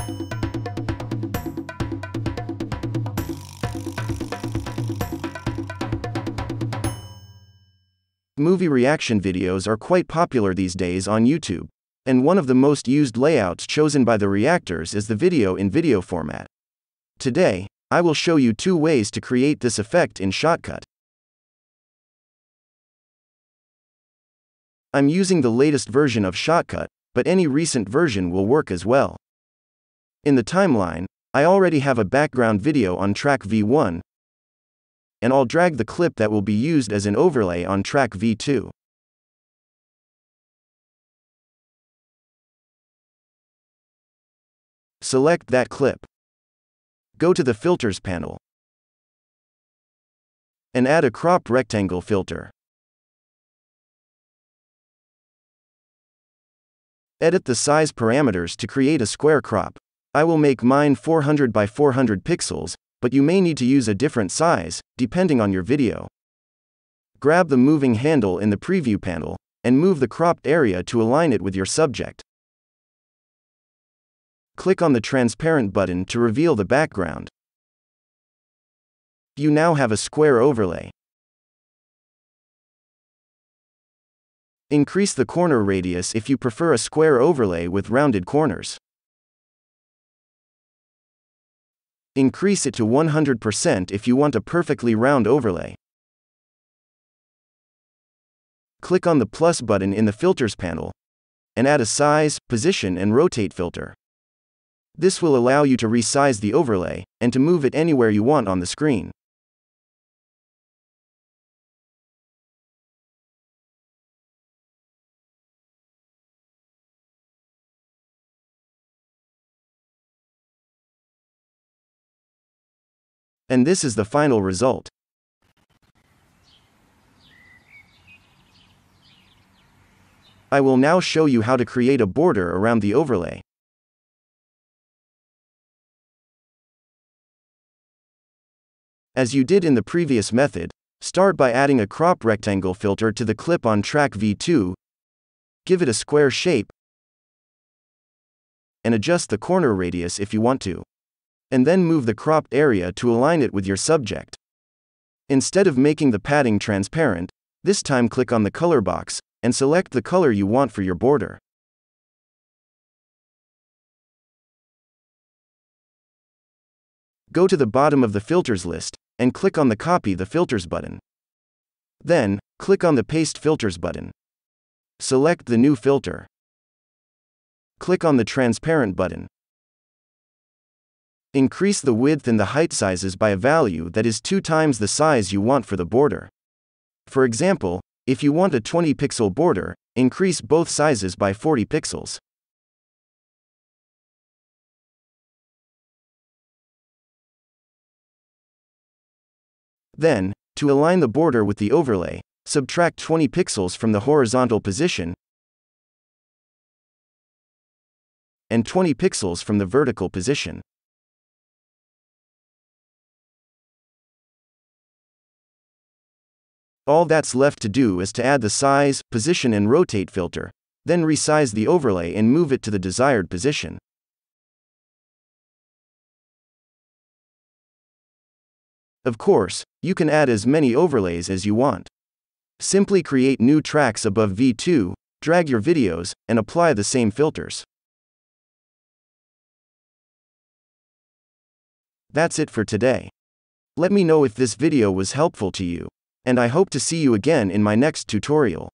Movie reaction videos are quite popular these days on YouTube, and one of the most used layouts chosen by the reactors is the video in video format. Today, I will show you 2 ways to create this effect in Shotcut. I'm using the latest version of Shotcut, but any recent version will work as well. In the timeline, I already have a background video on track V1, and I'll drag the clip that will be used as an overlay on track V2. Select that clip. Go to the Filters panel and add a crop rectangle filter. Edit the size parameters to create a square crop. I will make mine 400 by 400 pixels, but you may need to use a different size, depending on your video. Grab the moving handle in the preview panel, and move the cropped area to align it with your subject. Click on the transparent button to reveal the background. You now have a square overlay. Increase the corner radius if you prefer a square overlay with rounded corners. Increase it to 100% if you want a perfectly round overlay. Click on the plus button in the Filters panel, and add a size, position, and rotate filter. This will allow you to resize the overlay, and to move it anywhere you want on the screen. And this is the final result. I will now show you how to create a border around the overlay. As you did in the previous method, start by adding a crop rectangle filter to the clip on track V2, give it a square shape, and adjust the corner radius if you want to. And then move the cropped area to align it with your subject. Instead of making the padding transparent, this time click on the color box, and select the color you want for your border. Go to the bottom of the filters list, and click on the Copy the Filters button. Then, click on the Paste Filters button. Select the new filter. Click on the Transparent button. Increase the width and the height sizes by a value that is 2 times the size you want for the border. For example, if you want a 20 pixel border, increase both sizes by 40 pixels. Then, to align the border with the overlay, subtract 20 pixels from the horizontal position and 20 pixels from the vertical position. All that's left to do is to add the size, position, and rotate filter, then resize the overlay and move it to the desired position. Of course, you can add as many overlays as you want. Simply create new tracks above V2, drag your videos, and apply the same filters. That's it for today. Let me know if this video was helpful to you, and I hope to see you again in my next tutorial.